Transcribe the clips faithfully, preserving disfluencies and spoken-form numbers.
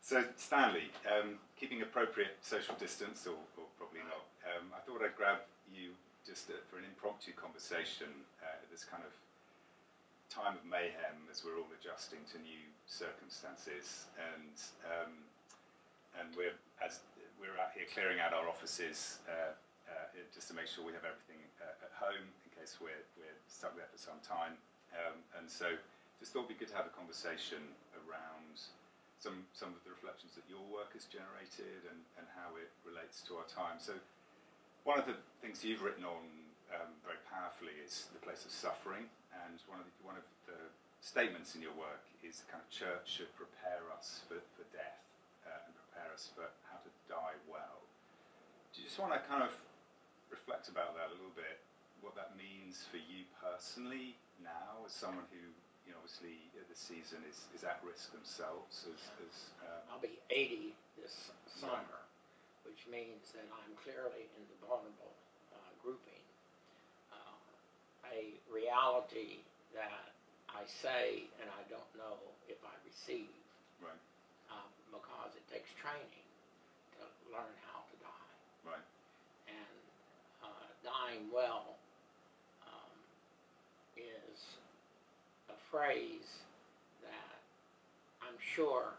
So Stanley, um, keeping appropriate social distance, or, or probably not, um, I thought I'd grab you just uh, for an impromptu conversation uh, at this kind of time of mayhem as we're all adjusting to new circumstances, and um, and we're as we're out here clearing out our offices uh, uh, just to make sure we have everything uh, at home in case we're we're stuck there for some time, um, and so just thought it'd be good to have a conversation around some some of the reflections that your work has generated and, and how it relates to our time. So one of the things you've written on um, very powerfully is the place of suffering, and one of the, one of the statements in your work is the kind of church should prepare us for, for death uh, and prepare us for how to die well. Do you just want to kind of reflect about that a little bit, what that means for you personally now as someone who, you know, obviously uh, this season is, is at risk themselves as, as um, I'll be eighty this summer, right. which means that I'm clearly in the vulnerable uh, grouping. Uh, a reality that I say and I don't know if I receive, right. uh, because it takes training to learn how to die. Right. And uh, dying well um, is a phrase that I'm sure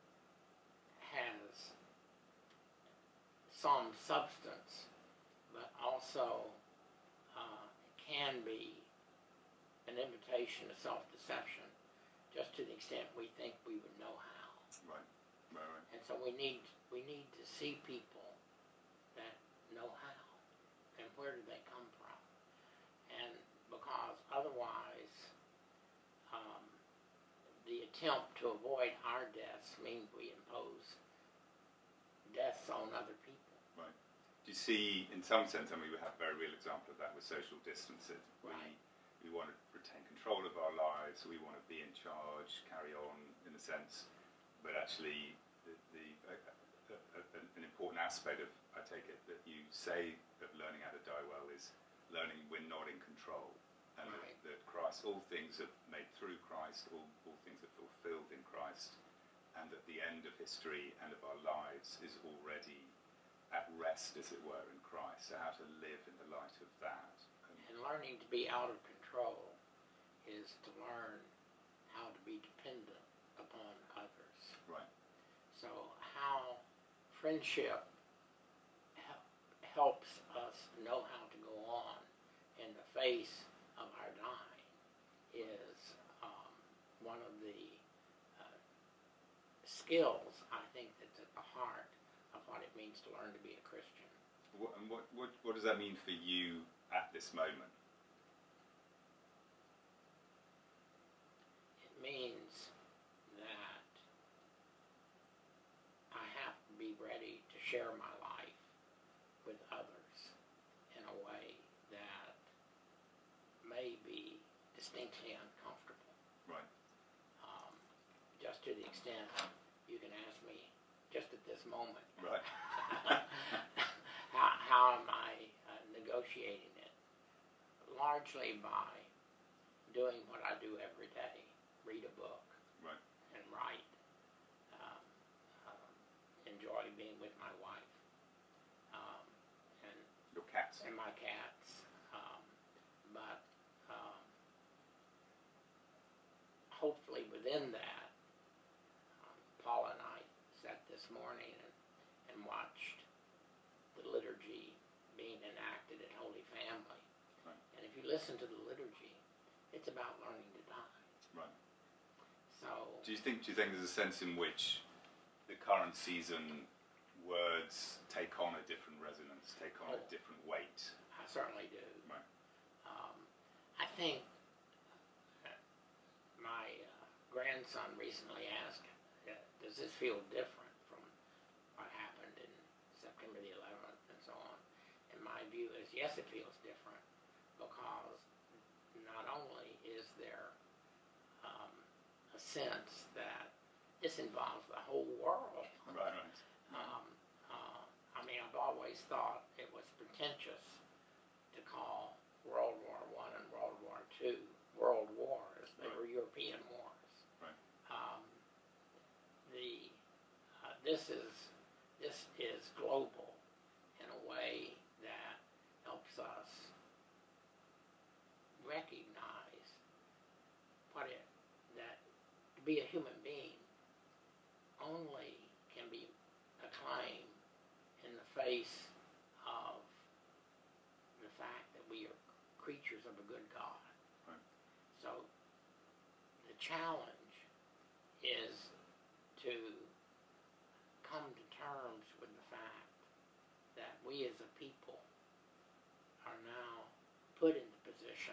has some substance, but also uh, can be an invitation to self-deception, just to the extent we think we would know how. Right, right, right. And so we need we need to see people that know how, and where do they come from, and because otherwise, um, the attempt to avoid our deaths means we impose deaths on other people. Right. Do you see, in some sense, I mean, we have a very real example of that with social distancing. Right. We, we want to retain control of our lives, we want to be in charge, carry on, in a sense, but actually the, the uh, uh, uh, an important aspect of, I take it, that you say of learning how to die well is learning we're not in control, and Right. that, that Christ, all things are made through Christ, all, all things are fulfilled in Christ, and that the end of history and of our lives is already at rest, as it were, in Christ. So how to live in the light of that. And learning to be out of control is to learn how to be dependent upon others. Right. So how friendship hel- helps us know how to go on in the face of our dying is um, one of the uh, skills, I think, that's at the heart of what it means to learn to be a Christian. What, and what, what, what does that mean for you at this moment? It means that I have to be ready to share my life with others in a way that may be distinctly uncomfortable. Right. Um, just to the extent you can ask me just at this moment. Right. how, how am I uh, negotiating it? Largely by doing what I do every day, read a book, Right. and write. Um, um, enjoy being with my wife um, and Your cats. and my cats. Um, but um, hopefully within that, um, Paula and I sat this morning and, and watched the liturgy being enacted at Holy Family. Right. And if you listen to the liturgy, it's about learning to die. Right. So Do you think? Do you think there's a sense in which the current season words take on a different resonance, take on Oh. a different weight? I certainly do. Right. Um, I think uh, my uh, grandson recently asked, uh, does this feel different from what happened in September the eleventh and so on? And my view is, yes, it feels different, because not only is there um, a sense that this involves the whole world. Right, right. Um, uh, I mean, I've always thought it was pretentious to call World War One and World War Two world wars. They Right. were European wars. Right. Um, the this is this is global in a way that helps us recognize what it that to be a human being only can be acclaimed in the face of the fact that we are creatures of a good God. Right. So the challenge is to come to terms with the fact that we as a people are now put in the position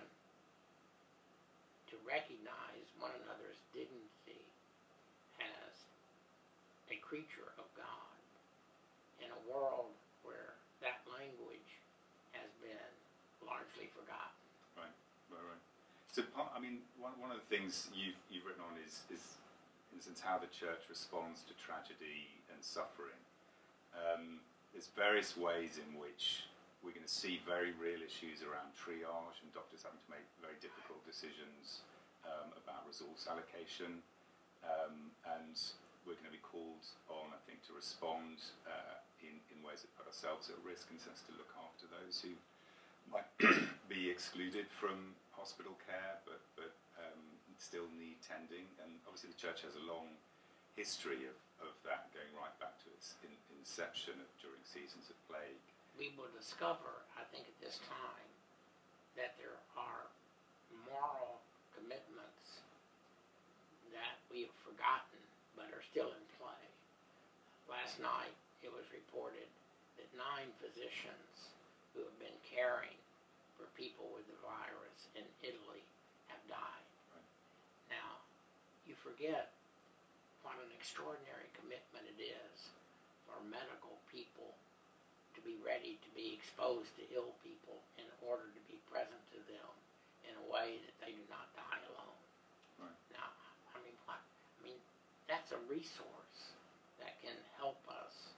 to recognize one another's dignity as a creature of God in a world where that language has been largely forgotten. Right, right, right. So, I mean, one, one of the things you've, you've written on is, is, in a sense, how the church responds to tragedy and suffering. Um, there's various ways in which we're going to see very real issues around triage and doctors having to make very difficult decisions um, about resource allocation. Um, and we're going to be called on, I think, to respond uh, in, in ways that put ourselves at risk, in the sense to look after those who might be excluded from hospital care, but, but um, still need tending. And obviously the church has a long history of, of that, going right back to its in, inception of, during seasons of plague. We will discover, I think at this time, that there are moral commitments that we have forgotten but are still in play. Last night it was reported that nine physicians who have been caring for people with the virus in Italy have died. Right. Now, you forget what an extraordinary commitment it is for medical people to be ready to be exposed to ill people in order to be present to them in a way that they do not die alone. Right. Now, I mean, what? I mean, that's a resource that can help us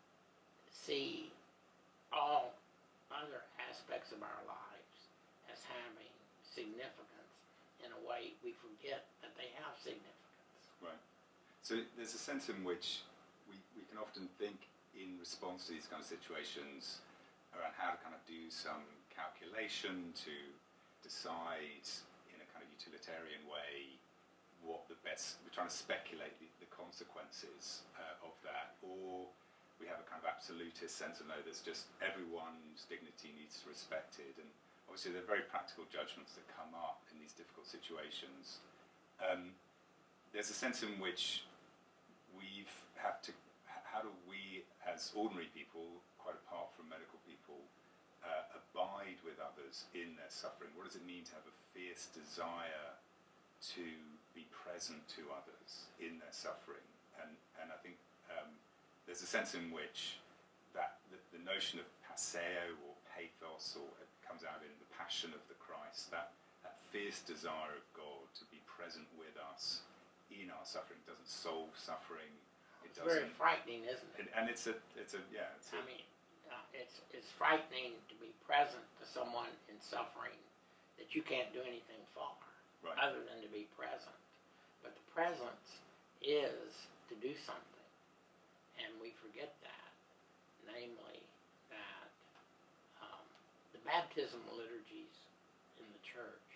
see all other aspects of our lives as having significance in a way we forget that they have significance. Right. So there's a sense in which we, we can often think in response to these kind of situations around how to kind of do some calculation to decide in a kind of utilitarian way what the best, we're trying to speculate the, the consequences uh, of that, or we have a kind of absolutist sense of no, there's just everyone's dignity needs to be respected. And obviously there are very practical judgments that come up in these difficult situations. Um, there's a sense in which we've have to, how do we as ordinary people, quite apart from medical people, uh, abide with others in their suffering? What does it mean to have a fierce desire to be present to others in their suffering? And, and I think um, there's a sense in which that the, the notion of passeo or pathos, or it comes out in the Passion of the Christ, that, that fierce desire of God to be present with us in our suffering. It doesn't solve suffering. It It's doesn't, very frightening, isn't it? and, and it's a, it's a, yeah. It's a, I mean, uh, it's it's frightening to be present to someone in suffering that you can't do anything for, right. other than to be present. But the presence is to do something, and we forget that. Namely, that um, the baptismal liturgies in the church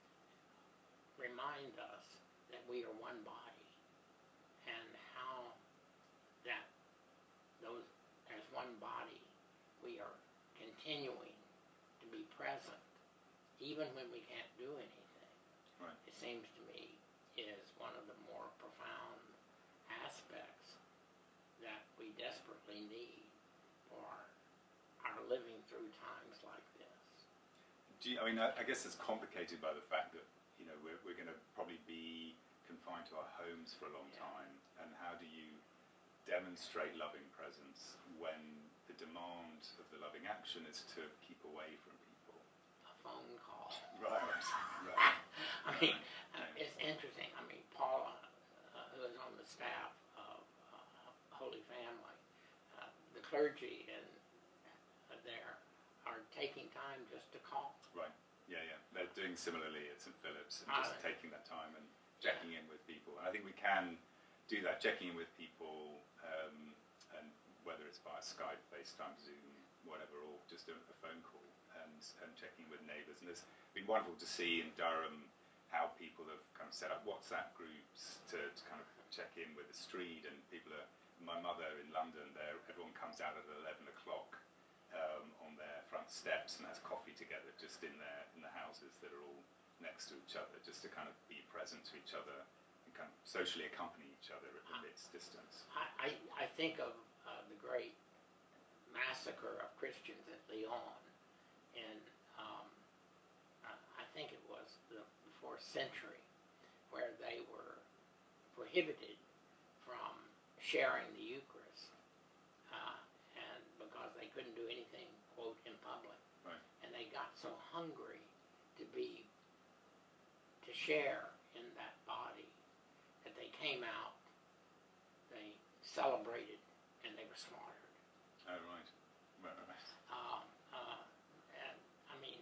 remind us that we are one body, and how that those as one body we are continuing to be present even when we can't do anything. Right. It seems to me is one of the more profound aspects that we desperately need for our living through times like this. Do you, I mean, I, I guess it's complicated by the fact that, you know, we're, we're going to probably be confined to our homes for a long Yeah. time, and how do you demonstrate loving presence when the demand of the loving action is to keep away from people? A phone call. Right, right. I mean, uh, it's interesting. I mean, Paula, uh, who is on the staff of uh, Holy Family, uh, the clergy in uh, there are taking time just to call. Right, yeah, yeah. They're doing similarly at Saint Philip's, and Ah, just taking that time and checking in with people. And I think we can do that, checking in with people, um, and whether it's via Skype, FaceTime, Zoom, whatever, or just a, a phone call, and, and checking with neighbours. And it's been wonderful to see in Durham how people have kind of set up WhatsApp groups to, to kind of check in with the street, and people are, my mother in London, there, everyone comes out at eleven o'clock um, on their front steps and has coffee together just in their, in the houses that are all next to each other, just to kind of be present to each other and kind of socially accompany each other amidst distance. I, I, I think of uh, the great massacre of Christians at Lyon in, um, uh, I think it was the, the fourth century, where they were prohibited from sharing the Eucharist, uh, and because they couldn't do anything, quote, in public. Right. And they got so hungry to be, to share in that body, that they came out, they celebrated, and they were slaughtered. Oh, right. Right, right. Um, uh, and, I mean,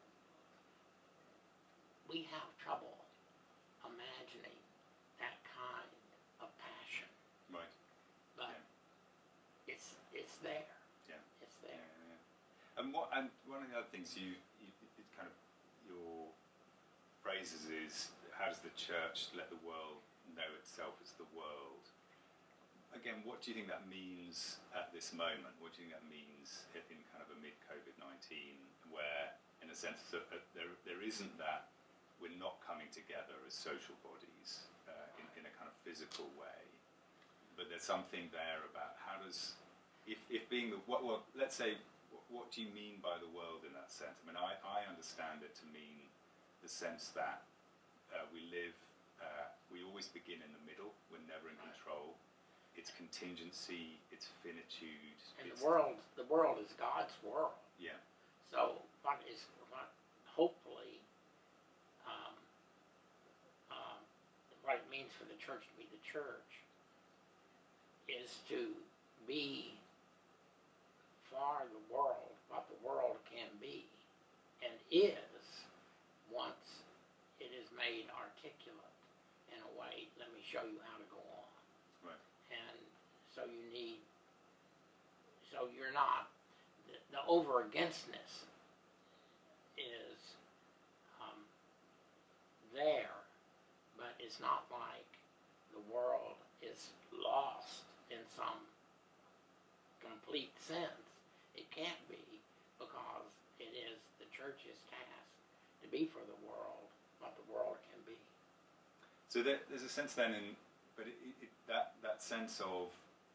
we have trouble imagining that kind of passion. Right. But Yeah. it's it's there. Yeah. It's there. Yeah, yeah. And what? And one of the other things you, you it kind of your phrases is, how does the church let the world know itself as the world? Again, what do you think that means at this moment? What do you think that means in kind of a mid-COVID nineteen, where, in a sense, that there there isn't that we're not coming together as social bodies uh, in, in a kind of physical way, but there's something there about how does, if, if being the, what, well, let's say, what, what do you mean by the world in that sense? I mean, I, I understand it to mean the sense that uh, we live, uh, we always begin in the middle, we're never in control, it's contingency, it's finitude. And it's the world, the world is God's world. Yeah. So what is what? Hopefully, um, um, what it means for the church to be the church is to be for the world what the world can be and is once it is made articulate in a way. Let me show you how to go on. Right. And so you need. So you're not the, the over againstness is um, there, but it's not like the world is lost in some complete sense. It can't be, because it is the church's task to be for the world what the world can be. So there, there's a sense then in, but it, it, that that sense of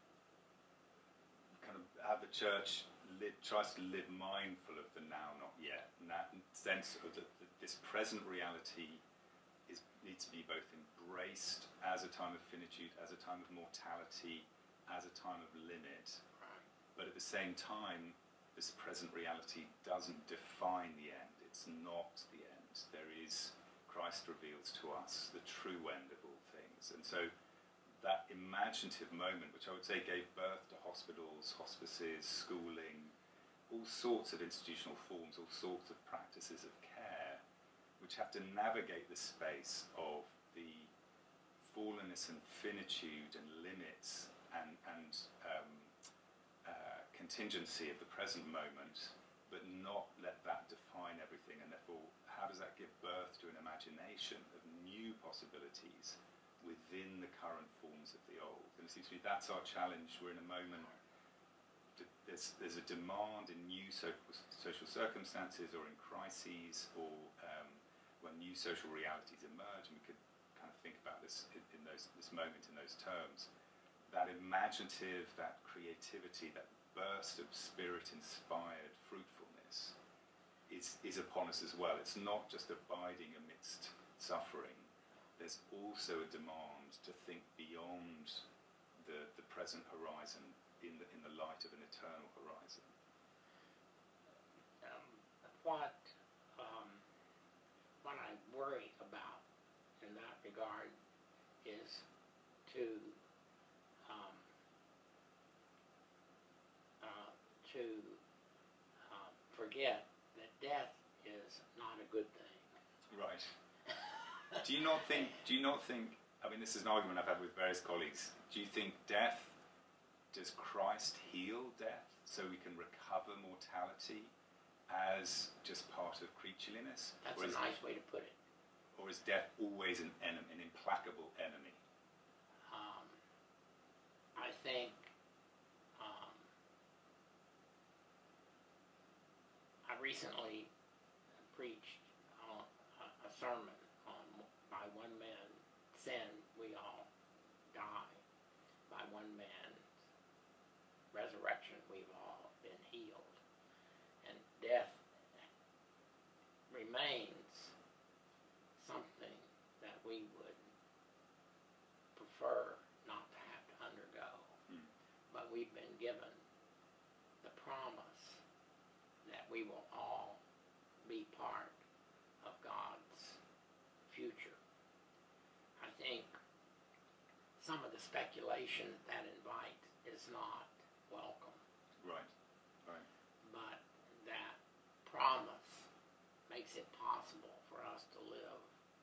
kind of how the church live, tries to live mindful of the now, not yet, and that sense of that this present reality is needs to be both embraced as a time of finitude, as a time of mortality, as a time of limit. Right. But at the same time, this present reality doesn't define the end. It's not the end. There is, Christ reveals to us the true end of all things. And so that imaginative moment, which I would say gave birth to hospitals, hospices, schooling, all sorts of institutional forms, all sorts of practices of care, which have to navigate the space of the fallenness and finitude and limits and, and um, uh, contingency of the present moment, but not let that define everything. And therefore, how does that give birth to an imagination of new possibilities within the current forms of the old? And it seems to me that's our challenge. We're in a moment, to, there's, there's a demand in new so, social circumstances or in crises, or um, when new social realities emerge, and we could kind of think about this in, in those, this moment in those terms. That imaginative, that creativity, that burst of spirit-inspired fruitfulness is, is upon us as well. It's not just abiding amidst suffering. There's also a demand to think beyond the, the present horizon in the, in the light of an eternal horizon. Um, what, um, what I worry about in that regard is to um, uh, to uh, forget that death is not a good thing. Right. Do you not think? Do you not think? I mean, this is an argument I've had with various colleagues. Do you think death, does Christ heal death so we can recover mortality as just part of creatureliness? That's or a is, nice way to put it. Or is death always an enemy, an implacable enemy? Um, I think um, I recently preached on a, a sermon on by one man's sin we all die, by one man's resurrection we've all been healed, and death remains something that we would prefer not to have to undergo. Mm. But we've been given the promise that we will all be part of God's future. I think some of the speculation that invites is not welcome. Right, right. But that promise makes it possible for us to live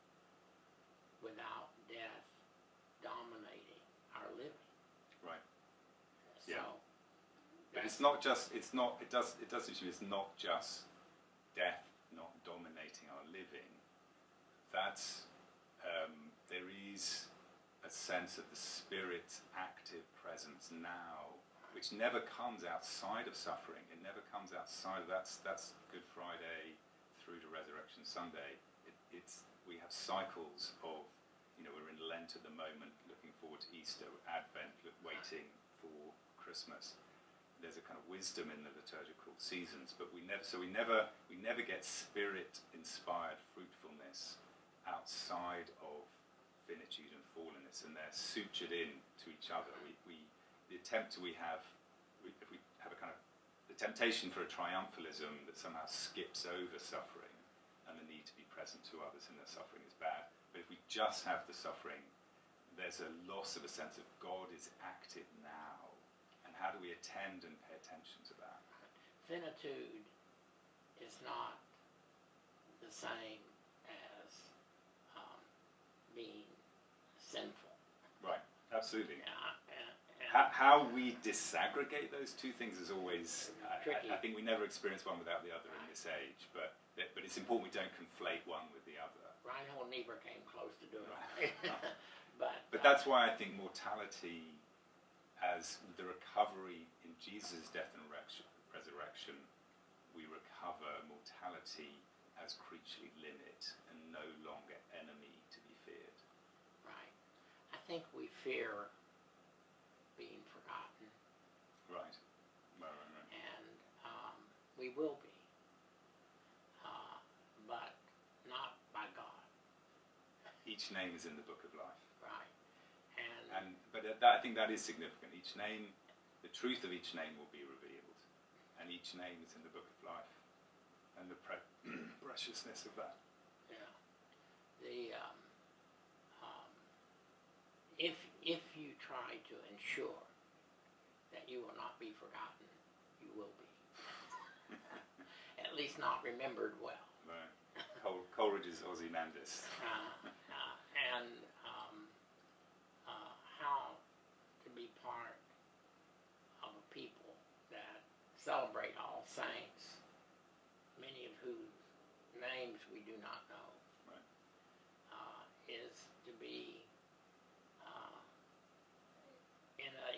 without death dominating our living. Right. So, Yeah. But it's not just, it's not, it does, it does seem to me it's not just death not dominating our living. That's, um, there is a sense of the Spirit's active presence now, which never comes outside of suffering. It never comes outside of, that's, that's Good Friday through to Resurrection Sunday. It, it's, we have cycles of, you know, we're in Lent at the moment, looking forward to Easter, Advent, look, waiting for Christmas. There's a kind of wisdom in the liturgical seasons, but we never, so we never, we never get Spirit-inspired fruitfulness outside of finitude and fallenness, and they're sutured in to each other. We, we the attempt we have, we, if we have a kind of, the temptation for a triumphalism that somehow skips over suffering and the need to be present to others in their suffering is bad. But if we just have the suffering, there's a loss of a sense of God is active now. And how do we attend and pay attention to that? Finitude is not the same as um, being sinful. Right, absolutely. Uh, and, and How, how we disaggregate those two things is always, tricky. I, I think we never experience one without the other in this age, but, but it's important we don't conflate one with the other. Reinhold Niebuhr came close to doing Right. it. but But uh, that's why I think mortality, as the recovery in Jesus' death and resurrection, we recover mortality as creaturely limit and no longer enemy to be feared. right. I think we fear being forgotten, Right. Right, right, right. and um, we will be, uh, but not by God. Each name is in the book of life. Right. And, And but that, I think that is significant. Each name, the truth of each name will be revealed, and each name is in the book of life, and the pre- preciousness of that. yeah, the um, um, if if you try to ensure that you will not be forgotten, you will be. At least not remembered well. Right. Col- Coleridge's Ozymandias. Uh, uh, and um, uh, how to be part of a people that celebrate All Saints, many of whose names we do not know, Right. uh, is to be uh, in a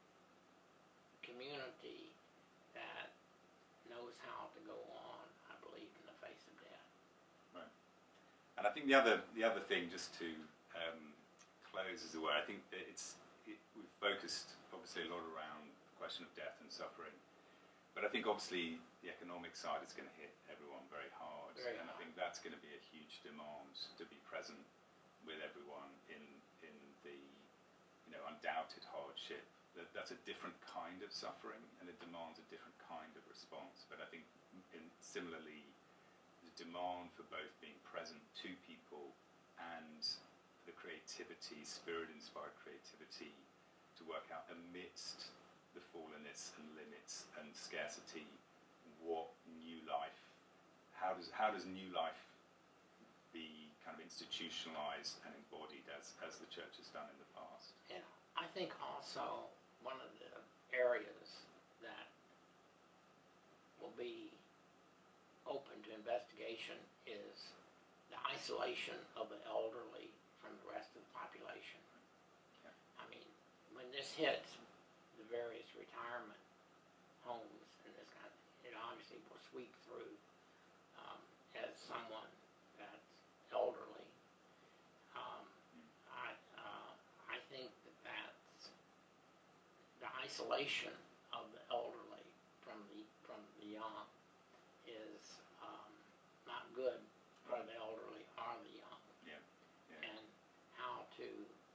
community that knows how to go on, I believe, in the face of death. Right. And I think the other the other thing, just to um, close, as it were, I think that it's it, we've focused obviously a lot around the question of death and suffering, but I think obviously the economic side is going to hit everyone very hard, Very and I hard. think that's going to be a huge demand to be present with everyone in in the you know undoubted hardship. That that's a different kind of suffering, and it demands a different kind of response. But I think in, similarly, the demand for both being present to people and the creativity, spirit-inspired creativity, to work out amidst the fallenness and limits and scarcity, what new life, how does how does new life be kind of institutionalized and embodied as, as the church has done in the past. Yeah, I think also one of the areas that will be open to investigation is the isolation of the elderly from the rest of the population. Yeah. I mean, when this hits the various retirement homes and this kind of, it obviously will sweep through. Um, as someone that's elderly, um, I uh, I think that that's the isolation of the elderly from the from the young is um, not good for the elderly or the young. Yeah. Yeah. And how to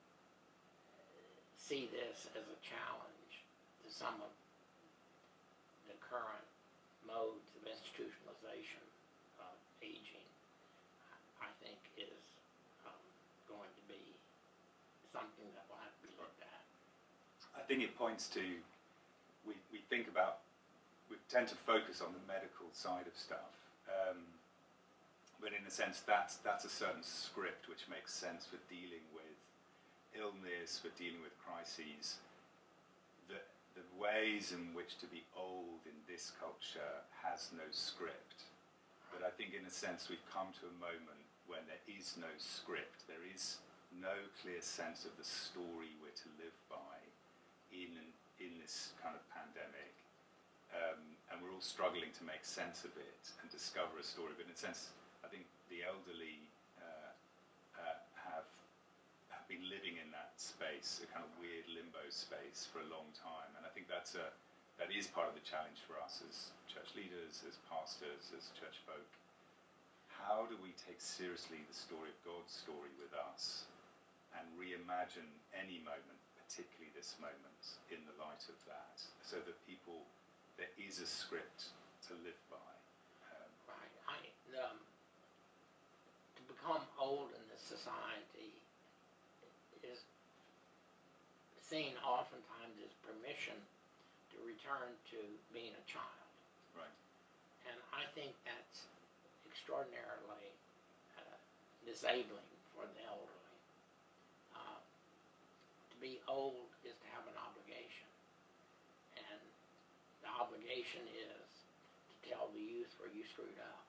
see this as a challenge to some of the current modes of institutionalization of aging, I think is um, going to be something that will have to be looked at. I think it points to, we, we think about, we tend to focus on the medical side of stuff, um, but in a sense that's, that's a certain script which makes sense for dealing with illness, for dealing with crises. The, the ways in which to be old in this culture has no script, but I think in a sense we've come to a moment when there is no script, there is no clear sense of the story we're to live by in, in this kind of pandemic. Um, and we're all struggling to make sense of it and discover a story. But in a sense, I think the elderly uh, uh, have, have been living in that space, a kind of weird limbo space, for a long time. And I think that's a, that is part of the challenge for us as church leaders, as pastors, as church folk. How do we take seriously the story of God's story with us and reimagine any moment, particularly this moment, in the light of that, so that people, there is a script to live by. Um, Right. I, um, to become old in this society is seen oftentimes as permission to return to being a child. right. And I think that's extraordinarily uh, disabling for the elderly. Uh, to be old is to have an obligation. And the obligation is to tell the youth where you screwed up.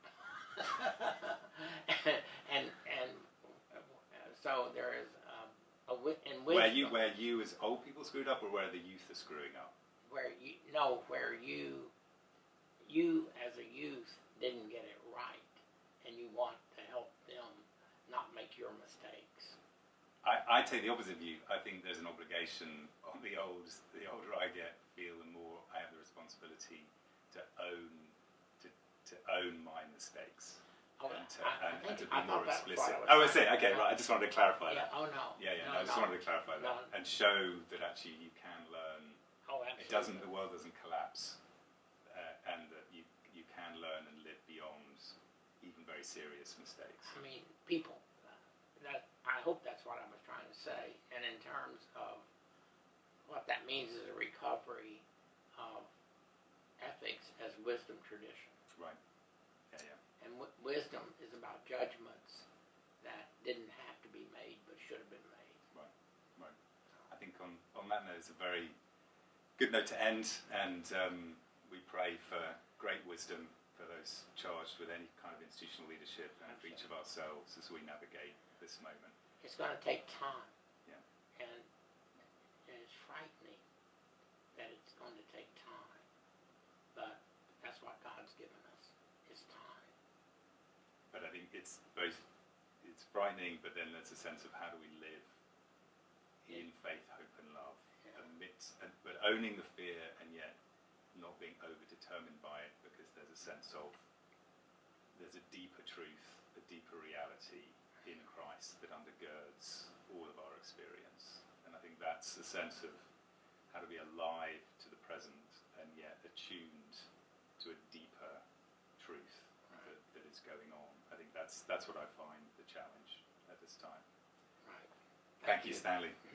and and uh, so there is um, a wi- in wisdom, Where you, where you as old people screwed up, or where the youth are screwing up? where you no where you you as a youth didn't get it right, and you want to help them not make your mistakes. I, I take the opposite view. I think there's an obligation on the old. The older I get, feel the more I have the responsibility to own to, to own my mistakes. Oh, and to, I, I and, think and to be I more thought that was explicit. what I Oh, was I see. saying. Okay, Yeah. right. I just wanted to clarify Yeah. that. Oh no. Yeah, yeah. No, no, I just no. wanted to clarify that No. and show that actually you can learn. Oh, absolutely. It doesn't. The world doesn't collapse, uh, and that you you can learn and live beyond even very serious mistakes. I mean, people. Uh, that I hope that's what I was trying to say. And in terms of what that means is a recovery of ethics as wisdom tradition. Right. Yeah, yeah. And w- wisdom is about judgments that didn't have to be made but should have been made. Right. Right. I think on on that note, it's a very good note to end, and um, we pray for great wisdom for those charged with any kind of institutional leadership and for each of ourselves as we navigate this moment. It's going to take time. Yeah. And, and it's frightening that it's going to take time. But that's what God's given us, is time. But I think it's both, it's frightening, but then there's a sense of how do we live in faith, hope and love, Yeah. amidst, and, but owning the fear and yet not being over-determined by it, because there's a sense of, there's a deeper truth, a deeper reality in Christ that undergirds all of our experience. And I think that's the sense of how to be alive to the present and yet attuned to a deeper truth that, that is going on. I think that's that's what I find the challenge at this time. Right. Thank, Thank you, Stanley.